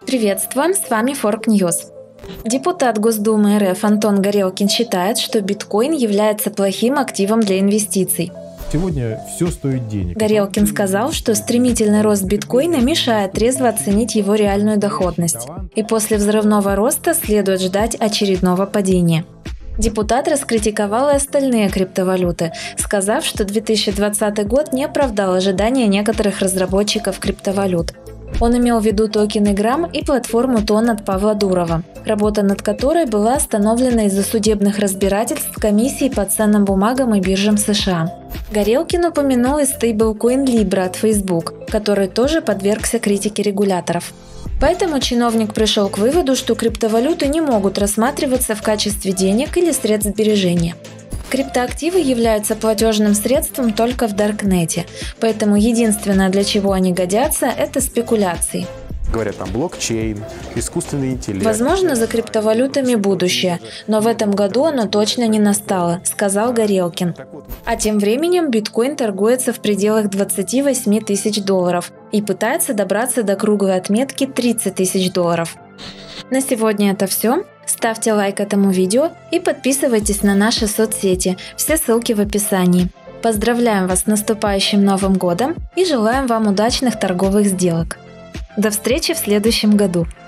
Приветствуем, с вами Fork News. Депутат Госдумы РФ Антон Горелкин считает, что биткоин является плохим активом для инвестиций. Сегодня все стоит денег. Горелкин сказал, что стремительный рост биткоина мешает трезво оценить его реальную доходность. И после взрывного роста следует ждать очередного падения. Депутат раскритиковал и остальные криптовалюты, сказав, что 2020 год не оправдал ожидания некоторых разработчиков криптовалют. Он имел в виду токены Грамм и платформу Тон от Павла Дурова, работа над которой была остановлена из-за судебных разбирательств комиссии по ценным бумагам и биржам США. Горелкин упомянул и стейблкоин Libra от Facebook, который тоже подвергся критике регуляторов. Поэтому чиновник пришел к выводу, что криптовалюты не могут рассматриваться в качестве денег или средств сбережения. Криптоактивы являются платежным средством только в Даркнете, поэтому единственное, для чего они годятся, это спекуляции. Говорят, там блокчейн, искусственный интеллект. Возможно, за криптовалютами будущее, но в этом году оно точно не настало, сказал Горелкин. А тем временем биткоин торгуется в пределах 28 тысяч долларов и пытается добраться до круглой отметки 30 тысяч долларов. На сегодня это все. Ставьте лайк этому видео и подписывайтесь на наши соцсети, все ссылки в описании. Поздравляем вас с наступающим Новым годом и желаем вам удачных торговых сделок. До встречи в следующем году!